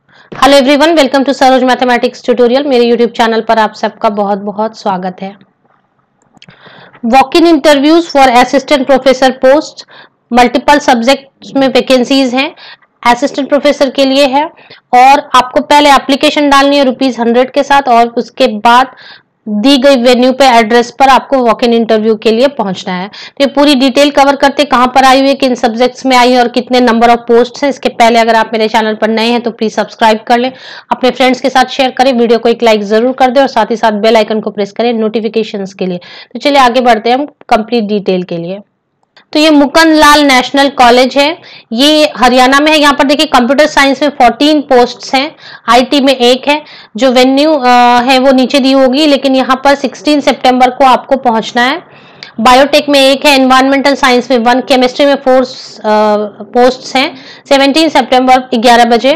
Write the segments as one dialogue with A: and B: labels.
A: Hello everyone, welcome to Saroj mathematics tutorial. मेरे YouTube channel पर आप सबका बहुत बहुत स्वागत है। Walk in interviews for assistant professor post, multiple subjects में वैकेंसीज हैं। असिस्टेंट प्रोफेसर के लिए है और आपको पहले एप्लीकेशन डालनी है ₹100 के साथ, और उसके बाद दी गई वेन्यू पे एड्रेस पर आपको वॉक इन इंटरव्यू के लिए पहुंचना है। तो ये पूरी डिटेल कवर करते कहां पर आई हुई है, किन सब्जेक्ट्स में आई है और कितने नंबर ऑफ पोस्ट हैं। इसके पहले अगर आप मेरे चैनल पर नए हैं तो प्लीज सब्सक्राइब कर लें, अपने फ्रेंड्स के साथ शेयर करें, वीडियो को एक लाइक जरूर कर दें और साथ ही साथ बेल आइकन को प्रेस करें नोटिफिकेशंस के लिए। तो चलिए आगे बढ़ते हैं हम कंप्लीट डिटेल के लिए। तो ये मुकुंद लाल नेशनल कॉलेज है, ये हरियाणा में है। यहाँ पर देखिए कंप्यूटर साइंस में 14 पोस्ट्स हैं, आईटी में 1 है। जो वेन्यू है वो नीचे दी होगी, लेकिन यहाँ पर 16 सितंबर को आपको पहुंचना है। बायोटेक में 1 है, एनवायरमेंटल साइंस में 1, केमिस्ट्री में 4 पोस्ट्स हैं। 17 सितंबर 11 बजे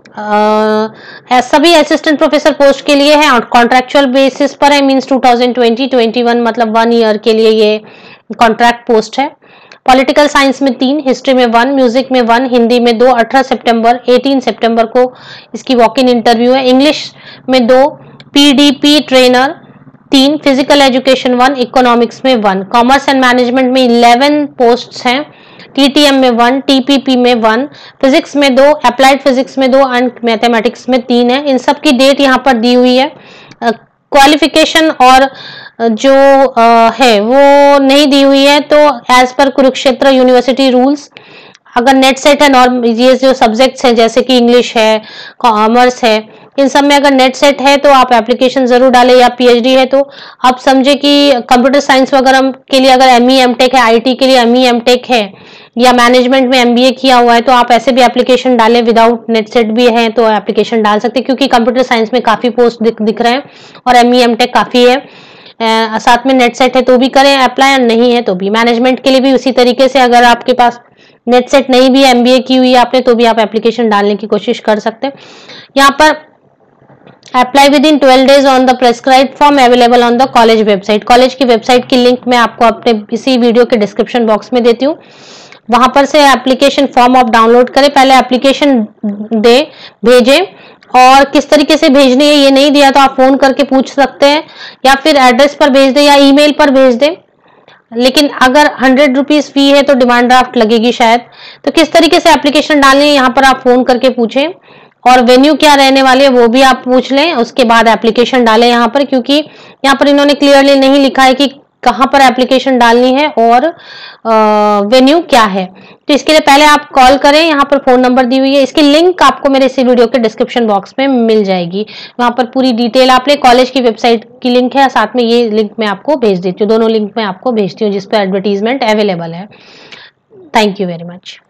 A: सभी असिस्टेंट प्रोफेसर पोस्ट के लिए है और कॉन्ट्रैक्चुअल बेसिस पर है, मींस 2020-21 मतलब 1 ईयर के लिए ये कॉन्ट्रैक्ट पोस्ट है। पॉलिटिकल साइंस में 3, हिस्ट्री में 1, म्यूजिक में 1, हिंदी में 2। 18 सितंबर 18 सितंबर को इसकी वॉक इन इंटरव्यू है। इंग्लिश में 2, PDP trainer 3, physical education 1, economics में 1। कॉमर्स एंड मैनेजमेंट में 11 पोस्ट्स हैं, टीटीएम में 1, टीपीपी में 1, फिजिक्स में 2, अप्लाइड फिजिक्स में 2 एंड मैथमेटिक्स में 3 है। इन सब की डेट यहाँ पर दी हुई है। क्वालिफिकेशन और जो है वो नहीं दी हुई है, तो एज पर कुरुक्षेत्र यूनिवर्सिटी रूल्स अगर नेट सेट है और ये जो सब्जेक्ट्स हैं जैसे कि इंग्लिश है, कॉमर्स है, इन सब में अगर नेट सेट है तो आप एप्लीकेशन जरूर डालें, या पीएचडी है तो आप समझे कि कंप्यूटर साइंस वगैरह के लिए अगर एमई एमटेक है, आईटी के लिए एमई एमटेक है, या मैनेजमेंट में एमबीए किया हुआ है तो आप ऐसे भी एप्लीकेशन डालें। विदाउट नेट सेट भी है तो एप्लीकेशन डाल सकते हैं, क्योंकि कंप्यूटर साइंस में काफी पोस्ट दिख रहे हैं और एमई एमटेक काफी है। साथ में नेट सेट है तो भी करें अप्लाई, और नहीं है तो भी। मैनेजमेंट के लिए भी उसी तरीके से, अगर आपके पास नेट सेट नहीं भी एमबीए की हुई है आपने तो भी आप एप्लीकेशन डालने की कोशिश कर सकते हैं। यहाँ पर apply within 12 days on the prescribed form available on the college website. College की वेबसाइट की लिंक मैं आपको अपने इसी वीडियो के डिस्क्रिप्शन बॉक्स में देती हूँ, वहां पर से एप्लीकेशन फॉर्म आप डाउनलोड करें। पहले एप्लीकेशन भेजें, और किस तरीके से भेजनी है ये नहीं दिया तो आप फोन करके पूछ सकते हैं, या फिर एड्रेस पर भेज दें या ईमेल पर भेज दें। लेकिन अगर 100 रुपीज फी है तो डिमांड ड्राफ्ट लगेगी शायद। तो किस तरीके से एप्लीकेशन डालनी है यहाँ पर आप फोन करके पूछें, और वेन्यू क्या रहने वाली है वो भी आप पूछ लें। उसके बाद एप्लीकेशन डालें यहाँ पर, क्योंकि यहाँ पर इन्होंने क्लियरली नहीं लिखा है कि कहां पर एप्लीकेशन डालनी है और वेन्यू क्या है। तो इसके लिए पहले आप कॉल करें, यहाँ पर फोन नंबर दी हुई है, इसकी लिंक आपको मेरे इसी वीडियो के डिस्क्रिप्शन बॉक्स में मिल जाएगी। वहां पर पूरी डिटेल आप ले, कॉलेज की वेबसाइट की लिंक है, साथ में ये लिंक मैं आपको भेज देती हूँ। दोनों लिंक मैं आपको भेजती हूँ जिस पर एडवर्टीजमेंट अवेलेबल है। Thank you very much.